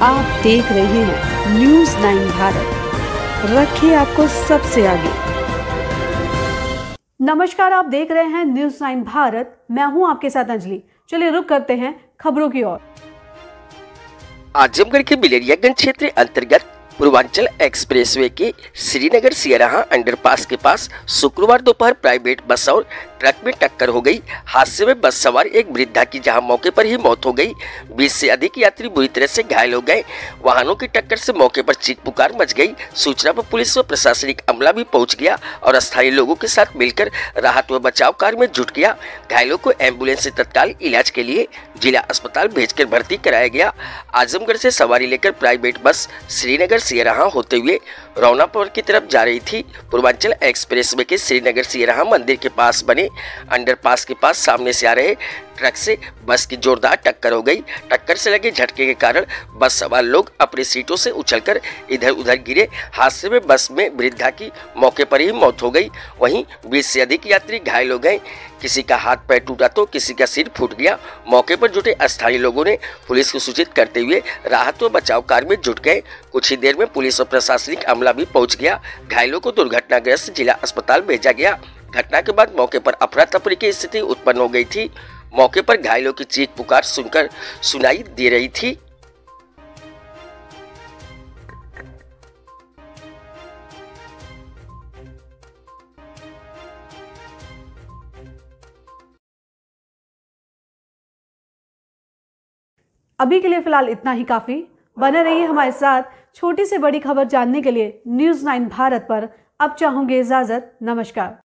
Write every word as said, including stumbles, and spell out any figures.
आप देख रहे हैं न्यूज़ नाइन भारत, रखिए आपको सबसे आगे। नमस्कार, आप देख रहे हैं न्यूज़ नाइन भारत। मैं हूं आपके साथ अंजलि। चलिए रुक करते हैं खबरों की ओर। आजमगढ़ के बिलेरियागंज क्षेत्र अंतर्गत पूर्वांचल एक्सप्रेसवे के श्रीनगर सियराहा अंडरपास के पास शुक्रवार दोपहर प्राइवेट बस और ट्रक में टक्कर हो गई। हादसे में बस सवार एक वृद्धा की जहां मौके पर ही मौत हो गई, बीस से अधिक यात्री बुरी तरह से घायल हो गए। वाहनों की टक्कर से मौके पर चीख पुकार मच गई। सूचना पर पुलिस व प्रशासनिक अमला भी पहुंच गया और स्थानीय लोगों के साथ मिलकर राहत व बचाव कार्य में जुट गया। घायलों को एम्बुलेंस से तत्काल इलाज के लिए जिला अस्पताल भेजकर भर्ती कराया गया। आजमगढ़ से सवारी लेकर प्राइवेट बस श्रीनगर सियराहा होते हुए रौनापुर की तरफ जा रही थी। पूर्वांचल एक्सप्रेसवे के श्रीनगर सियराहा मंदिर के पास बने अंडरपास के पास सामने से आ रहे ट्रक से बस की जोरदार टक्कर हो गई। टक्कर से लगे झटके के कारण बस सवार लोग अपनी सीटों से उछलकर इधर उधर गिरे। हादसे में बस में वृद्धा की मौके पर ही मौत हो गई। वहीं बीस से अधिक यात्री घायल हो गए। किसी का हाथ पैर टूटा तो किसी का सिर फूट गया। मौके पर जुटे स्थानीय लोगों ने पुलिस को सूचित करते हुए राहत व बचाव कार्य में जुट गए। कुछ ही देर में पुलिस और प्रशासनिक अमला भी पहुंच गया। घायलों को दुर्घटनाग्रस्त जिला अस्पताल भेजा गया। घटना के बाद मौके पर अफरा तफरी की स्थिति उत्पन्न हो गई थी। मौके पर घायलों की चीख पुकार सुनकर सुनाई दे रही थी। अभी के लिए फिलहाल इतना ही काफी। बने रहिए हमारे साथ। छोटी से बड़ी खबर जानने के लिए न्यूज़ नाइन भारत पर अब चाहूंगी इजाजत। नमस्कार।